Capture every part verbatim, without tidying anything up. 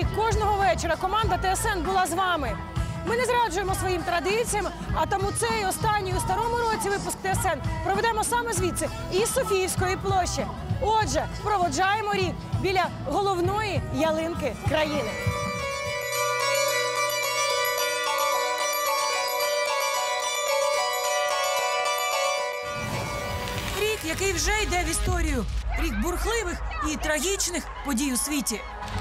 рік кожного вечора команда ТСН була з вами. Ми не зраджуємо своїм традиціям, а тому цей останній у старому році випуск ТСН проведемо саме звідси, із Софіївської площі. Отже, проводжаємо рік біля головної ялинки країни. Рік, який вже йде в історію. Рік бурхливих і трагічних подій у світі.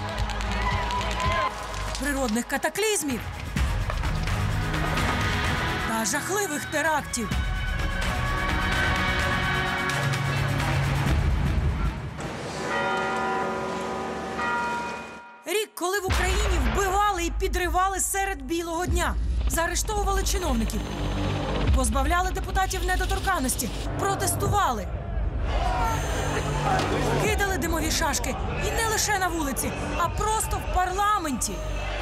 Природних катаклізмів та жахливих терактів. Рік, коли в Україні вбивали і підривали серед білого дня, заарештовували чиновників, позбавляли депутатів недоторканності, протестували, кидали димові шашки і не лише на вулиці, а просто в парламенті.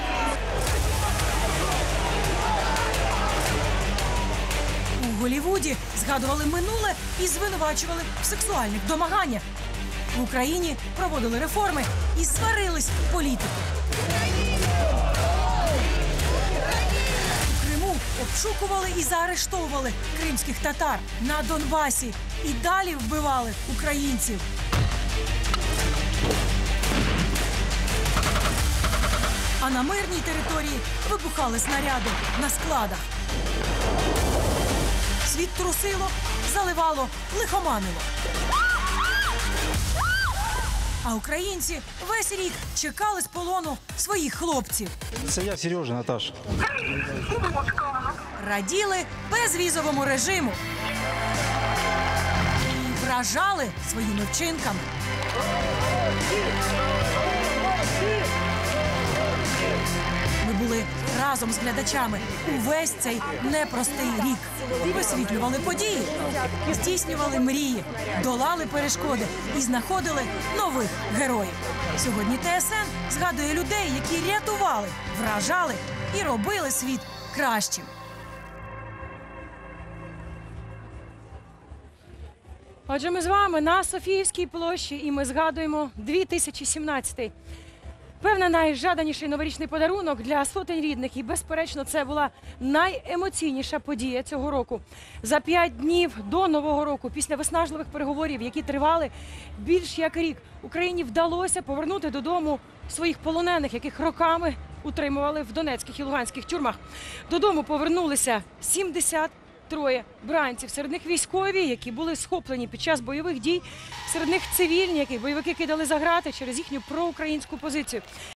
У Голлівуді згадували минуле і звинувачували в сексуальних домаганнях. В Україні проводили реформи і сварились політики. У Криму обшукували і заарештовували кримських татар. На Донбасі і далі вбивали українців. А на мирній території вибухали снаряди на складах. Світ трусило, заливало, лихоманило. А українці весь рік чекали з полону своїх хлопців. Це я, Сережа, Наташа. Раділи безвізовому режиму. І вражали своїми вчинками. Ми були разом з глядачами увесь цей непростий рік. Висвітлювали події, здійснювали мрії, долали перешкоди і знаходили нових героїв. Сьогодні ТСН згадує людей, які рятували, вражали і робили світ кращим. Отже, ми з вами на Софіївській площі і ми згадуємо дві тисячі сімнадцятий. Певно, найжаданіший новорічний подарунок для сотень рідних. І, безперечно, це була найемоційніша подія цього року. За п'ять днів до Нового року, після виснажливих переговорів, які тривали більш як рік, Україні вдалося повернути додому своїх полонених, яких роками утримували в донецьких і луганських тюрмах. Додому повернулися сімдесят троє бранців. Серед них військові, які були схоплені під час бойових дій. Серед них цивільні, яких бойовики кидали за грати через їхню проукраїнську позицію.